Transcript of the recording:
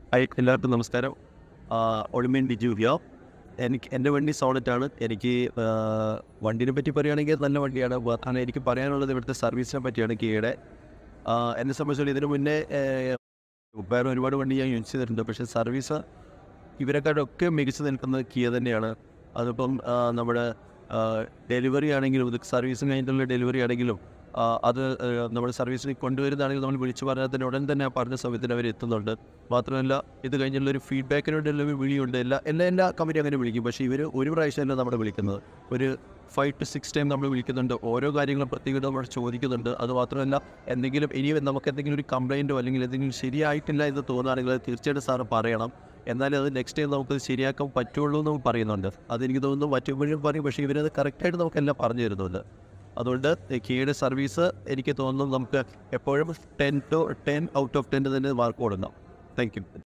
എല്ലാവർക്കും നമസ്കാരം. Olympian Diju here. എൻ്റെ വണ്ടി സോണറ്റാണ്. എനിക്ക് വണ്ടീനെ പറ്റി പറയുകയാണെങ്കിൽ നല്ല വണ്ടിയാണ്. എനിക്ക് പറയാനുള്ളത് ഇവിടുത്തെ സർവീസിനെ പറ്റിയാണ് കിയയുടെ. എന്നെ സംബന്ധിച്ചിടത്തോളം ഇതിനു മുന്നേ വേറെ ഒരുപാട് വണ്ടി ഞാൻ യൂസ് ചെയ്തിട്ടുണ്ട്. പക്ഷേ സർവീസ് ഇവരെക്കാളൊക്കെ മികച്ചു നിൽക്കുന്നത് കിയ തന്നെയാണ്. അതിപ്പം നമ്മുടെ ഡെലിവറി ആണെങ്കിലും ഇത് സർവീസിന് കഴിഞ്ഞിട്ടുള്ള ഡെലിവറി ആണെങ്കിലും അത് നമ്മൾ സർവീസിന് കൊണ്ടുവരുന്നതാണെങ്കിൽ നമ്മൾ വിളിച്ചു പറഞ്ഞാൽ തന്നെ ഉടൻ തന്നെ ആ പറഞ്ഞ സമയത്തിന് അവർ എത്തുന്നുണ്ട്. മാത്രമല്ല ഇത് കഴിഞ്ഞുള്ളൊരു ഫീഡ്ബാക്കിനുള്ള വിളിയുണ്ട്. എല്ലാ കമ്പനി അങ്ങനെ വിളിക്കും. പക്ഷേ ഇവർ ഒരു പ്രാവശ്യമല്ല നമ്മളെ വിളിക്കുന്നത്, ഒരു 5 to 6 ടൈം നമ്മൾ വിളിക്കുന്നുണ്ട്. ഓരോ കാര്യങ്ങളും പ്രത്യേകം നമ്മൾ ചോദിക്കുന്നുണ്ട്. അതുമാത്രമല്ല നമുക്ക് എന്തെങ്കിലും ഒരു കംപ്ലയിൻറ്റോ അല്ലെങ്കിൽ എന്തെങ്കിലും ശരിയായിട്ടില്ല എന്ന് തോന്നുകയാണെങ്കിൽ അത് തീർച്ചയായിട്ടും സാറ് പറയണം. എന്നാലും അത് നെക്സ്റ്റ് ടൈം നമുക്കത് ശരിയാക്കാൻ പറ്റുള്ളൂ എന്ന് പറയുന്നുണ്ട്. അതെനിക്ക് തോന്നുന്നു മറ്റുമ്പോഴും പറയും, പക്ഷേ ഇവരത് കറക്റ്റായിട്ട് നമുക്കെല്ലാം പറഞ്ഞു തരുന്നുണ്ട്. അതുകൊണ്ട് കിയയുടെ സർവീസ് എനിക്ക് തോന്നുന്നു നമുക്ക് എപ്പോഴും 10 ഔട്ട് ഓഫ് 10 തന്നെ മാർക്ക് കൊടുക്കണം. Thank U.